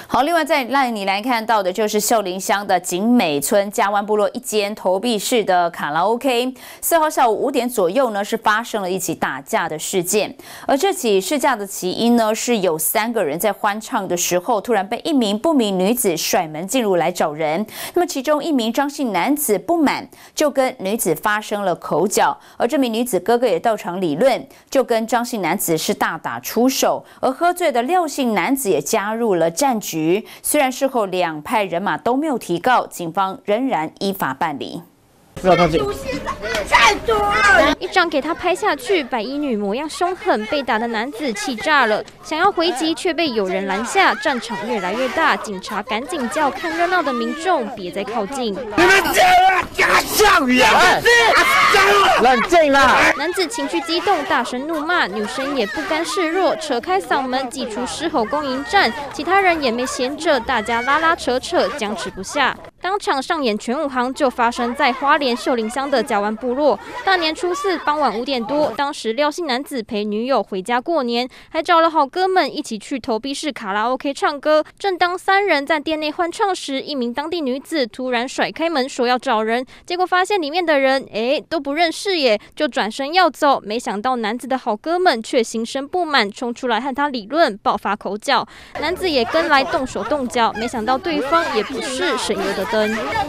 好，另外再让你来看到的就是秀林乡的景美村加湾部落一间投币式的卡拉 OK。4号下午5点左右呢，是发生了一起打架的事件。而这起事架的起因呢，是有3个人在欢唱的时候，突然被一名不明女子甩门进入来找人。那么其中一名张姓男子不满，就跟女子发生了口角，而这名女子哥哥也到场理论，就跟张姓男子是大打出手。而喝醉的廖姓男子也加入了战局。虽然事后2派人马都没有提告，警方仍然依法办理。 太多了！一张给他拍下去，白衣女模样凶狠，被打的男子气炸了，想要回击却被有人拦下。战场越来越大，警察赶紧叫看热闹的民众别再靠近。你们上演，冷静啦！ 男子情绪激动，大声怒骂，女生也不甘示弱，扯开嗓门祭出狮吼攻迎战，其他人也没闲着，大家拉拉扯扯，僵持不下。当场上演全武行就发生在花莲秀林乡的甲湾部落。大年初4傍晚5点多，当时廖姓男子陪女友回家过年，还找了好哥们一起去投币式卡拉 OK 唱歌。正当3人在店内欢唱时，一名当地女子突然甩开门说要找人，结果发现里面的人都不认识耶，就转身要走。没想到男子的好哥们却心生不满，冲出来和他理论，爆发口角。男子也跟来动手动脚，没想到对方也不是省油的灯。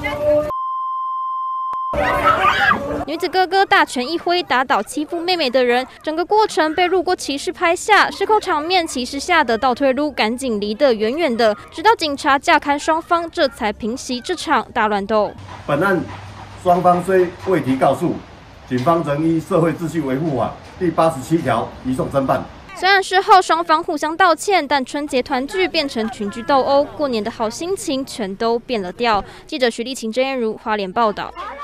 女子哥哥大拳一挥，打倒欺负妹妹的人，整个过程被路过骑士拍下，失控场面，骑士吓得倒退路，赶紧离得远远的，直到警察架勘双方，这才平息这场大乱斗。 本案双方虽未提告诉，警方仍依社会秩序维护法第87条移送侦办。 虽然事后双方互相道歉，但春节团聚变成群聚斗殴，过年的好心情全都变了调。记者徐丽琴、郑燕如花莲报道。